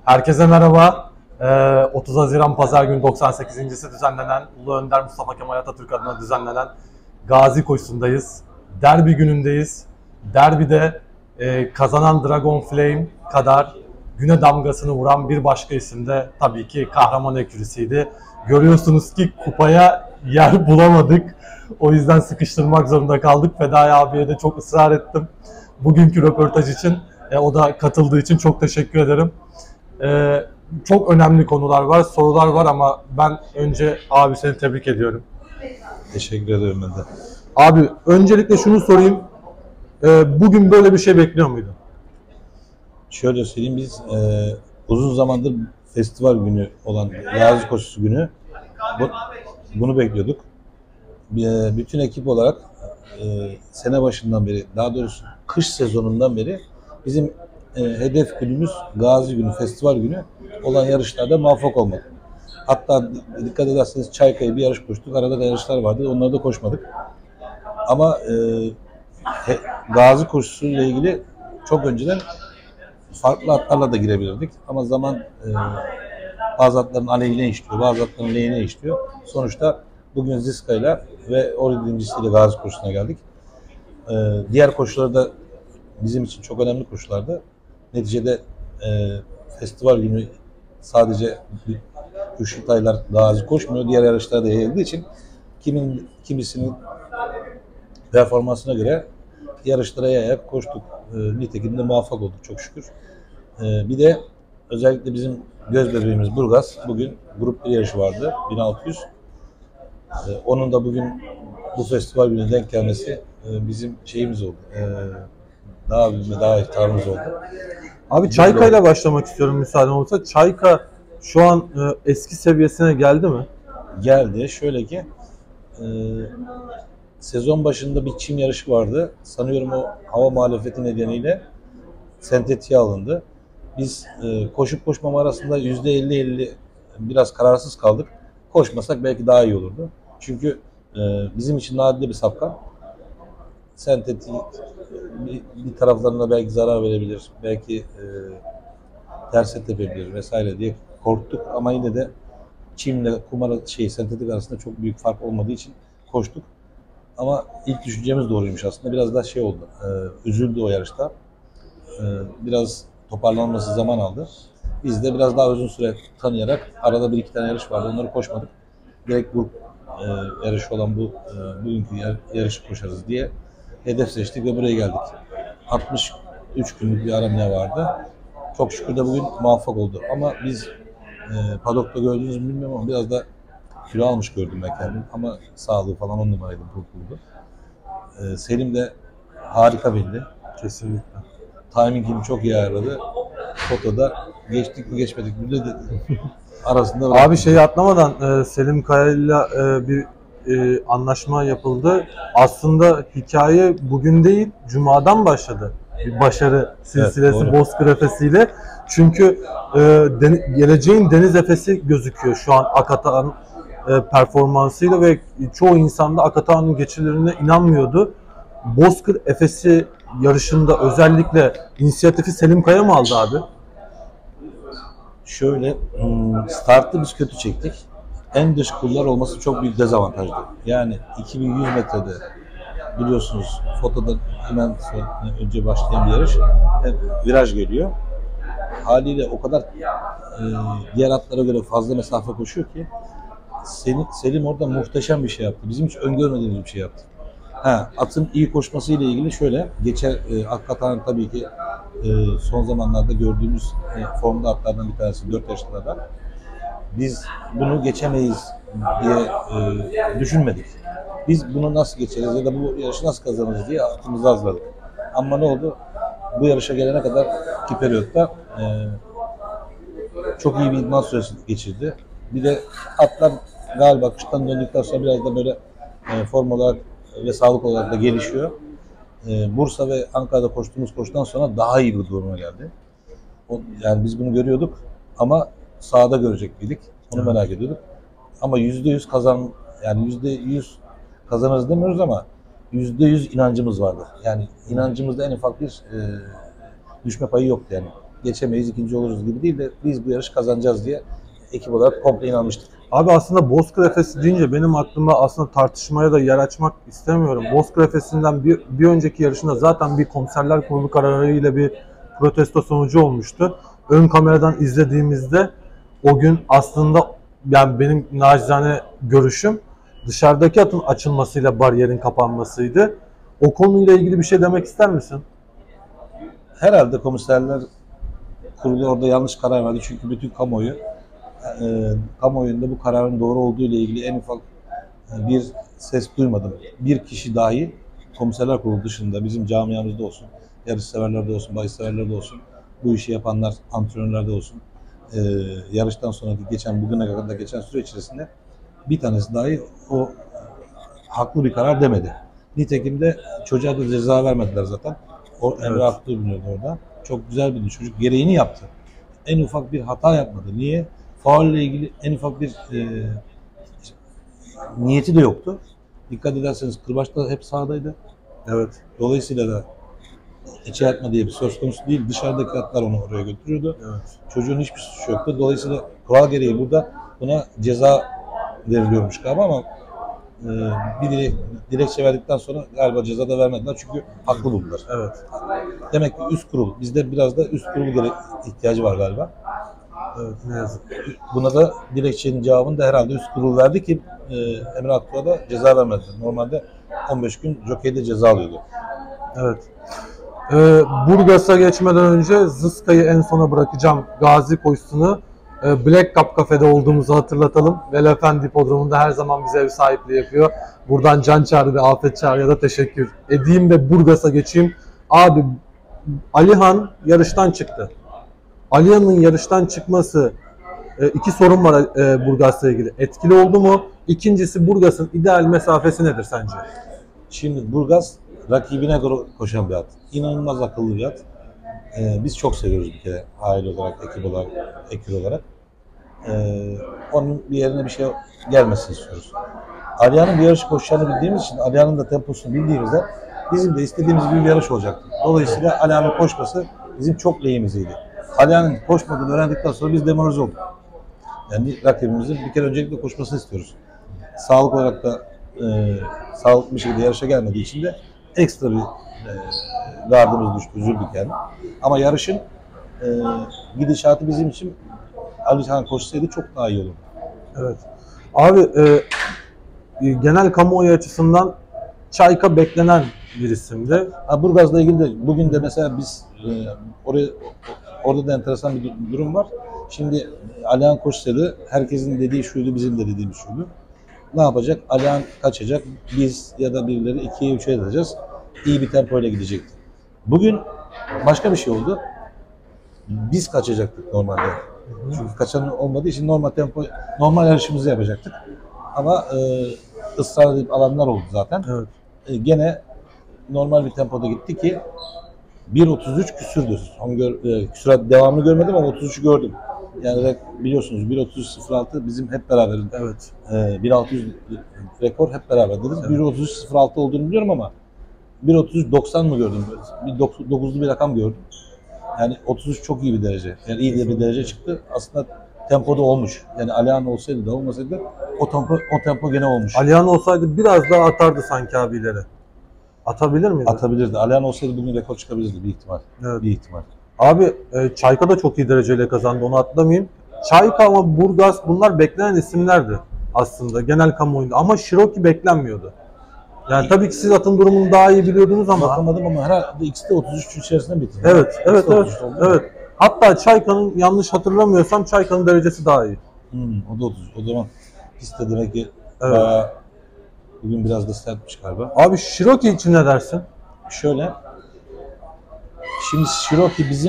Herkese merhaba. 30 Haziran Pazar günü 98.si düzenlenen Ulu Önder Mustafa Kemal Atatürk adına düzenlenen Gazi Koşusu'ndayız. Derbi günündeyiz. Derbide kazanan Dragon Flame kadar güne damgasını vuran bir başka isim de tabii ki Kahraman Ekürüsü'ydü. Görüyorsunuz ki kupaya yer bulamadık. O yüzden sıkıştırmak zorunda kaldık. Fedai abiye de çok ısrar ettim bugünkü röportaj için. O da katıldığı için çok teşekkür ederim. Çok önemli konular var, sorular var ama ben önce abi seni tebrik ediyorum. Teşekkür ederim ben de. Abi öncelikle şunu sorayım. Bugün böyle bir şey bekliyor muydun? Şöyle söyleyeyim, biz uzun zamandır festival günü olan Gazi Koşusu günü bunu bekliyorduk. Bütün ekip olarak sene başından beri, daha doğrusu kış sezonundan beri bizim hedef günümüz Gazi günü, festival günü olan yarışlarda muvaffak olmak. Hatta dikkat ederseniz Çayka'ya bir yarış koştuk. Arada da yarışlar vardı. Onları da koşmadık. Ama Gazi koşusu ile ilgili çok önceden farklı atlarla da girebilirdik. Ama zaman bazı atların aleyhine işliyor, bazı atların lehine işliyor. Sonuçta bugün Ziska'yla ve Oridincisiyle Gazi koşusuna geldik. Diğer koşular da bizim için çok önemli koşulardı. Neticede festival günü sadece Üşütaylar Gazi koşmuyor. Diğer yarışlarda yayıldığı için kimisinin performansına göre yarışlara yayarak koştuk. Nitekim de muvaffak olduk çok şükür. Bir de özellikle bizim göz bebeğimiz Burgaz. Bugün grup bir yarışı vardı. 1600. Onun da bugün bu festival gününe denk gelmesi bizim şeyimiz oldu. Daha büyüme, daha iftarımız oldu. Abi Çayka ile başlamak istiyorum müsaaden olursa. Çayka şu an eski seviyesine geldi mi? Geldi. Şöyle ki sezon başında bir çim yarışı vardı. Sanıyorum o hava muhalefeti nedeniyle sentetiğe alındı. Biz koşup koşmama arasında %50-50 biraz kararsız kaldık. Koşmasak belki daha iyi olurdu. Çünkü bizim için nadide bir safkan. Sentetik bir taraflarına belki zarar verebilir, belki ters tepebilir vesaire diye korktuk ama yine de çimle sentetik arasında çok büyük fark olmadığı için koştuk. Ama ilk düşüncemiz doğruymuş aslında. Biraz da oldu. Üzüldü o yarışta. Biraz toparlanması zaman aldı. Biz de biraz daha uzun süre tanıyarak arada bir iki tane yarış vardı. Onları koşmadık. Direkt grup yarışı olan bugünkü yarışı koşarız diye hedef seçtik ve buraya geldik. 63 günlük bir aramaya vardı. Çok şükür de bugün muvaffak oldu. Ama biz padokta gördünüz mü bilmiyorum ama biraz da kilo almış gördüm ben kendimi. Ama sağlığı falan 10 numaraydı, pulpuldu. Selim de harika belli. Kesinlikle. Timing'ini çok iyi ayarladı. Fotoda geçtik mi geçmedik mi de arasında. Abi şeyi atlamadan Selim Kaya'yla bir anlaşma yapıldı. Aslında hikaye bugün değil, Cuma'dan başladı. Bir başarı silsilesi evet, Bozkır Efesi'yle. Çünkü geleceğin Deniz Efesi gözüküyor şu an Akatağ'ın performansıyla ve çoğu insan da Akatağ'ın geçilerine inanmıyordu. Bozkır Efesi yarışında özellikle inisiyatifi Selim Kaya mı aldı abi? Şöyle, startı biz kötü çektik. En dış kullar olması çok büyük dezavantajdı. Yani 2100 metrede biliyorsunuz fotoda hemen önce başlayan bir yarış viraj geliyor. Haliyle o kadar diğer atlara göre fazla mesafe koşuyor ki Selim orada muhteşem bir şey yaptı. Bizim hiç öngörmediğimiz bir şey yaptı. Atın iyi koşması ile ilgili şöyle, Akkatan tabii ki son zamanlarda gördüğümüz formda atlardan bir tanesi 4 yaşlarında. Biz bunu geçemeyiz diye düşünmedik. Biz bunu nasıl geçeriz ya da bu yarışı nasıl kazanırız diye atımızı hazırladık. Ama ne oldu? Bu yarışa gelene kadar ki periyotta çok iyi bir idman süresi geçirdi. Bir de atlar galiba kıştan döndükten sonra biraz da böyle form olarak ve sağlık olarak da gelişiyor. Bursa ve Ankara'da koştuğumuz koşudan sonra daha iyi bir duruma geldi. Yani biz bunu görüyorduk ama sahada görecek miydik? Onu merak ediyorduk. Ama %100 yani %100 kazanırız demiyoruz ama %100 inancımız vardı. Yani inancımızda en ufak bir düşme payı yoktu yani. geçemeyiz, ikinci oluruz gibi değil de biz bu yarışı kazanacağız diye ekip olarak komple inanmıştık. Abi aslında Bozkır Efesi deyince benim aklıma aslında tartışmaya da yer açmak istemiyorum. Bozkır Efesi'nden bir önceki yarışında zaten bir komiserler kurulu kararıyla bir protesto sonucu olmuştu. Ön kameradan izlediğimizde o gün aslında yani benim nacizane görüşüm dışarıdaki atın açılmasıyla bariyerin kapanmasıydı. O konuyla ilgili bir şey demek ister misin? Herhalde komiserler kurulu orada yanlış karar verdi çünkü bütün kamuoyunda bu kararın doğru olduğu ile ilgili en ufak bir ses duymadım. Bir kişi dahi komiserler kurulu dışında bizim camiamızda olsun, yarış severlerde olsun, bahis severlerde olsun, bu işi yapanlar, antrenörlerde olsun, yarıştan sonraki bugüne kadar geçen süre içerisinde bir tanesi dahi o haklı bir karar demedi. Nitekim de çocuğa da ceza vermediler zaten. O Emre Aktuğ biniyordu orada. Çok güzel bir çocuk. Gereğini yaptı. En ufak bir hata yapmadı. Niye? Faul ile ilgili en ufak bir niyeti de yoktu. Dikkat ederseniz Kırbaç da hep sahadaydı. Evet. Dolayısıyla da içe atma diye bir söz konusu değil. Dışarıdaki atlar onu oraya götürüyordu. Evet. Çocuğun hiçbir suçu yoktu. Dolayısıyla kural gereği burada buna ceza veriliyormuş galiba ama bir dilekçe verdikten sonra galiba ceza da vermediler çünkü haklı buldular. Evet. Demek ki üst kurul, bizde biraz da üst kurul ihtiyacı var galiba. Evet, ne yazık. Buna da dilekçenin cevabını da herhalde üst kurul verdi ki Emre Aktuğ'a da ceza vermediler. Normalde 15 gün jokeyde ceza alıyordu. Evet. Burgas'a geçmeden önce Zıska'yı en sona bırakacağım. Gazi koşusunu Black Cup kafede olduğumuzu hatırlatalım. Velefendi Hipodromu'nda her zaman bize ev sahipliği yapıyor. Buradan Can Çağrı ve Afet Çağrı'ya da teşekkür edeyim ve Burgas'a geçeyim. Abi Alihan yarıştan çıktı. Alihan'ın yarıştan çıkması iki sorun var Burgas'la ilgili. Etkili oldu mu? İkincisi Burgas'ın ideal mesafesi nedir sence? Şimdi Burgas rakibine göre koşan bir at. İnanılmaz akıllı bir at. Biz çok seviyoruz bir kere aile olarak, ekip olarak. Onun bir yerine bir şey gelmesini istiyoruz. Alihan'ın bir yarış koşacağını bildiğimiz için, Alihan'ın da temposunu bildiğimizde bizim de istediğimiz gibi bir yarış olacaktı. Dolayısıyla Alihan'ın koşması bizim çok lehimizeydi. Alihan'ın koşmadığını öğrendikten sonra biz demoralize olduk. Yani rakibimizin bir kere öncelikle koşmasını istiyoruz. Sağlık olarak da sağlıklı bir şekilde yarışa gelmediği için de ekstra bir gardımız düştü, üzüldük yani. Ama yarışın gidişatı bizim için Alihan koşsaydı çok daha iyi olurdu. Evet. Abi genel kamuoyu açısından Çayka beklenen bir isimdi. Burgaz'la ilgili de bugün de mesela biz orada da enteresan bir durum var. Şimdi Alihan koşsaydı herkesin dediği şuydu, bizim de dediğimiz şuydu. Ne yapacak? Alihan kaçacak. Biz ya da birileri 2'ye 3'e edeceğiz. İyi bir tempoyla gidecekti. Bugün başka bir şey oldu. Biz kaçacaktık normalde. Çünkü kaçan olmadığı için normal yarışımızı yapacaktık. Ama ısrar edip alanlar oldu zaten. Evet. Gene normal bir tempoda gitti ki 1.33 küsürdü. Küsurat devamını görmedim ama 33'ü gördüm. Yani biliyorsunuz 1.33.06 bizim hep beraber. Evet. 1.600 rekor hep beraber dedim. Evet. 1.33.06 olduğunu biliyorum ama 1.33.90 mı gördüm? 9'lu bir rakam gördüm. Yani 33 çok iyi bir derece. Yani iyi de bir derece çıktı. Aslında tempoda olmuş. Yani Alihan olsaydı da olmasaydı o tempo gene olmuş. Alihan olsaydı biraz daha atardı sanki abileri. Atabilir miydi? Atabilirdi. Alihan olsaydı bugün rekor çıkabilirdi bir ihtimal. Evet. Bir ihtimal. Abi Çayka da çok iyi dereceyle kazandı, onu atlamayayım. Çayka ama Burgas bunlar beklenen isimlerdi aslında genel kamuoyunda ama Şiroki beklenmiyordu. Yani tabii ki siz atın durumunu daha iyi biliyordunuz ama. Bakamadım ama herhalde ikisi de 33 içerisinde bitti. Evet. Hatta Çayka'nın yanlış hatırlamıyorsam Çayka'nın derecesi daha iyi. O da 30. O zaman piste demek ki bayağı bugün biraz da sertmiş galiba. Abi Şiroki için ne dersin? Şöyle. Şimdi Şiroki bizim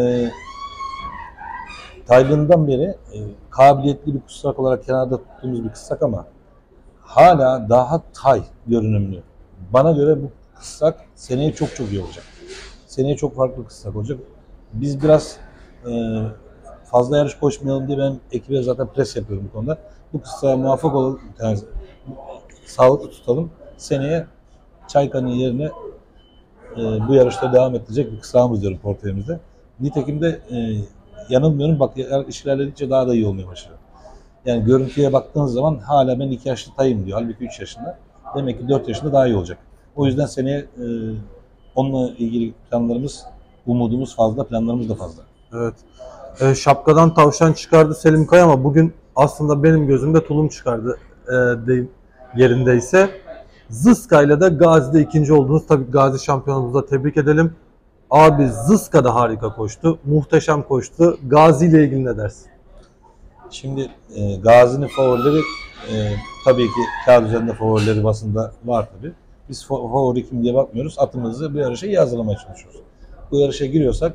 Tayland'dan beri kabiliyetli bir kısrak olarak kenarda tuttuğumuz bir kısrak ama hala daha tay görünümlü. Bana göre bu kısrak seneye çok iyi olacak. Seneye çok farklı kısrak olacak. Biz biraz fazla yarış koşmayalım diye ben ekibe zaten pres yapıyorum bu konuda. Bu kısrağa muvaffak olalım, yani sağlıklı tutalım. Seneye Çayka'nın yerine bu yarışta devam ettirecek bir kısrağımız diyorum portföyümüzde. Nitekim de yanılmıyorum, bak iş ilerledikçe daha da iyi olmaya başladı. Yani görüntüye baktığınız zaman hala ben 2 yaşlı tayım diyor. Halbuki 3 yaşında. Demek ki 4 yaşında daha iyi olacak. O yüzden seneye onunla ilgili planlarımız, umudumuz fazla, planlarımız da fazla. Evet. Şapkadan tavşan çıkardı Selim Kaya ama bugün aslında benim gözümde tulum çıkardı deyim yerindeyse. Zıska'yla da Gazi'de ikinci oldunuz. Tabii Gazi şampiyonumuzu da tebrik edelim. Abi Zıska da harika koştu. Muhteşem koştu. Gazi ile ilgili ne dersin? Şimdi Gazi'nin favorileri tabii ki kağıt üzerinde favorileri basında var tabii. Biz favori kim diye bakmıyoruz. Atımızı bu yarışa iyi hazırlamaya çalışıyoruz. Bu yarışa giriyorsak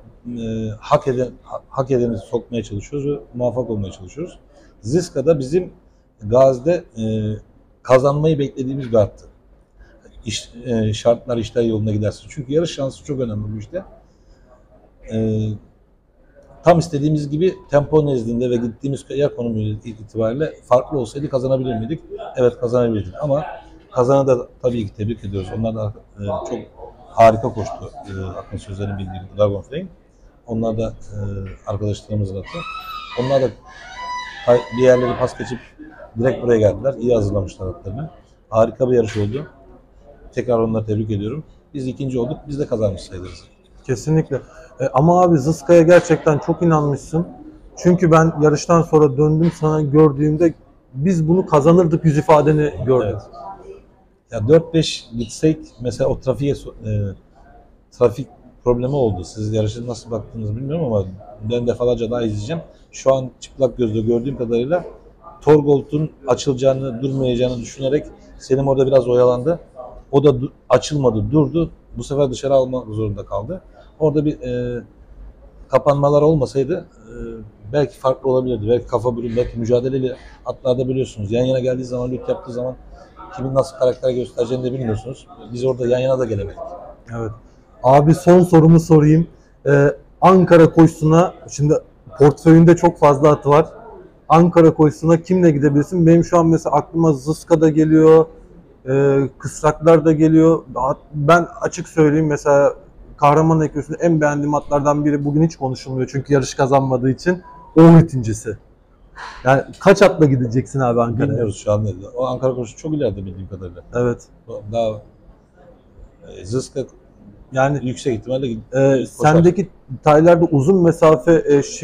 hak edeni sokmaya çalışıyoruz ve muvaffak olmaya çalışıyoruz. Zıska da bizim Gazi'de kazanmayı beklediğimiz bir attı. Şartlar işler yoluna gidersin. Çünkü yarış şansı çok önemli bu işte. Tam istediğimiz gibi tempo nezdinde ve gittiğimiz yer konumu itibariyle farklı olsaydı kazanabilir miydik? Evet, kazanabilirdik ama kazanı da tabii ki tebrik ediyoruz. Onlar da çok harika koştu. Akın Sözler'in bildiği Dragon Flame. Onlar da arkadaşlarımızın attı. Onlar da bir yerleri pas geçip direkt buraya geldiler. İyi hazırlamışlar atlarını. Harika bir yarış oldu. Tekrar onları tebrik ediyorum. Biz ikinci olduk. Biz de kazanmış sayılırız. Kesinlikle. Ama abi Zıska'ya gerçekten çok inanmışsın. Çünkü ben yarıştan sonra döndüm sana gördüğümde biz bunu kazanırdık yüz ifadeni gördüm. Evet. Ya 4-5 gitsek mesela o trafik problemi oldu. Siz yarışa nasıl baktınız bilmiyorum ama ben defalarca daha izleyeceğim. Şu an çıplak gözle gördüğüm kadarıyla Torgold'un açılacağını, durmayacağını düşünerek Selim orada biraz oyalandı. O da açılmadı, durdu. Bu sefer dışarı almak zorunda kaldı. Orada bir kapanmalar olmasaydı belki farklı olabilirdi. Belki kafa bölüm, belki mücadeleyle atlarda biliyorsunuz. Yan yana geldiği zaman, lüt yaptığı zaman kimin nasıl karakter göstereceğini de bilmiyorsunuz. Biz orada yan yana da gelemedik. Evet. Abi son sorumu sorayım. Ankara koşusuna, şimdi portföyünde çok fazla atı var. Ankara koşusuna kimle gidebilirsin? Benim şu an mesela aklıma Zıska da geliyor. Kısraklar da geliyor. Ben açık söyleyeyim mesela Kahraman Ekürüsü'nde en beğendiğim atlardan biri bugün hiç konuşulmuyor. Çünkü yarış kazanmadığı için ikincisi. Yani kaç atla gideceksin abi Ankara'ya? Bilmiyoruz şu an. O Ankara koşusu çok ileride bildiğim kadarıyla. Evet. Daha Zıska yani yüksek ihtimalle sendeki taylarda uzun mesafe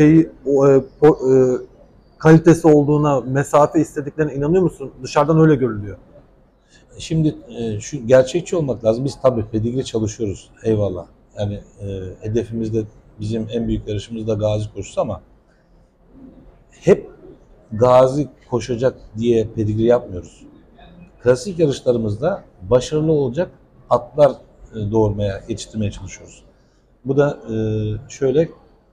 kalitesi olduğuna, mesafe istediklerine inanıyor musun? Dışarıdan öyle görülüyor. Şimdi şu gerçekçi olmak lazım. Biz tabii pedigre çalışıyoruz. Eyvallah. Yani hedefimiz de bizim en büyük yarışımız da Gazi koşusu ama hep Gazi koşacak diye pedigre yapmıyoruz. Klasik yarışlarımızda başarılı olacak atlar doğurmaya, yetiştirmeye çalışıyoruz. Bu da şöyle,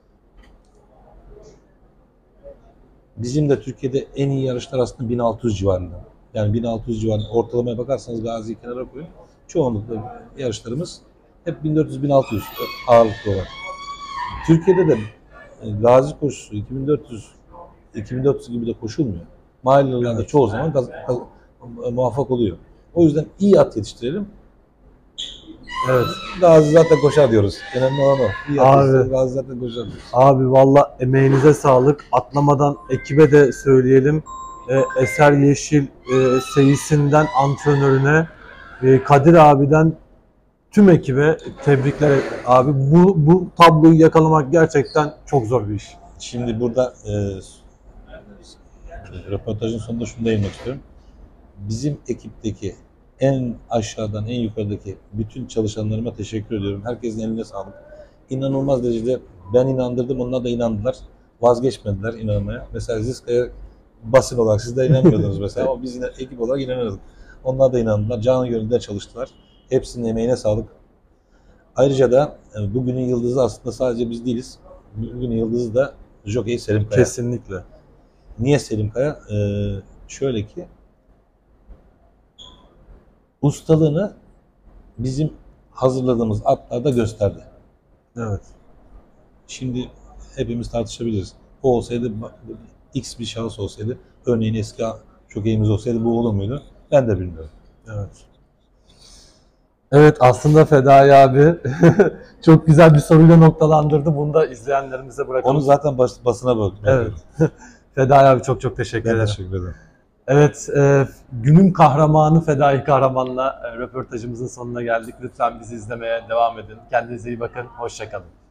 bizim de Türkiye'de en iyi yarışlar aslında 1600 civarında. Yani 1600 civarında ortalamaya bakarsanız Gazi'yi kenara koyun. Çoğunlukla yarışlarımız hep 1400-1600 ağırlıklı olan. Türkiye'de de Gazi koşusu 2400 gibi de koşulmuyor. Mahallelerde çoğu zaman muvaffak oluyor. O yüzden iyi at yetiştirelim. Evet. Gazi zaten koşar diyoruz. Önemli olan o. İyi at Abi, Gazi zaten koşar diyoruz. Abi valla emeğinize sağlık. Atlamadan ekibe de söyleyelim. Eser Yeşil seyisinden antrenörüne, Kadir abiden tüm ekibe tebrikler abi. Bu tabloyu yakalamak gerçekten çok zor bir iş. Şimdi burada röportajın sonunda şunu değinmek istiyorum. Bizim ekipteki en aşağıdan en yukarıdaki bütün çalışanlarıma teşekkür ediyorum. Herkesin eline sağlık. İnanılmaz derecede ben inandırdım, onlar da inandılar. Vazgeçmediler inanmaya. Mesela Zıska'ya basın olarak siz de inanmıyordunuz mesela ama biz ekip olarak inanıyorduk. Onlar da inandılar. Canı gönülden çalıştılar. Hepsinin emeğine sağlık. Ayrıca da bugünün yıldızı aslında sadece biz değiliz. Bugünün yıldızı da jokey Selim Kaya. Kesinlikle. Niye Selim Kaya? Şöyle ki ustalığını bizim hazırladığımız atlarda gösterdi. Evet. Şimdi hepimiz tartışabiliriz. O olsaydı, X bir şahıs olsaydı, örneğin eski jokeyimiz olsaydı bu olur muydu? Ben de bilmiyorum. Evet. Evet, aslında Fedai abi çok güzel bir soruyla noktalandırdı. Bunu da izleyenlerimize bırakalım. Onu zaten basına bıraktım. Evet. Fedai abi çok teşekkür Ben ederim. teşekkür ederim. Evet, günün kahramanı Fedai Kahraman'la röportajımızın sonuna geldik. Lütfen bizi izlemeye devam edin. Kendinize iyi bakın. Hoşça kalın.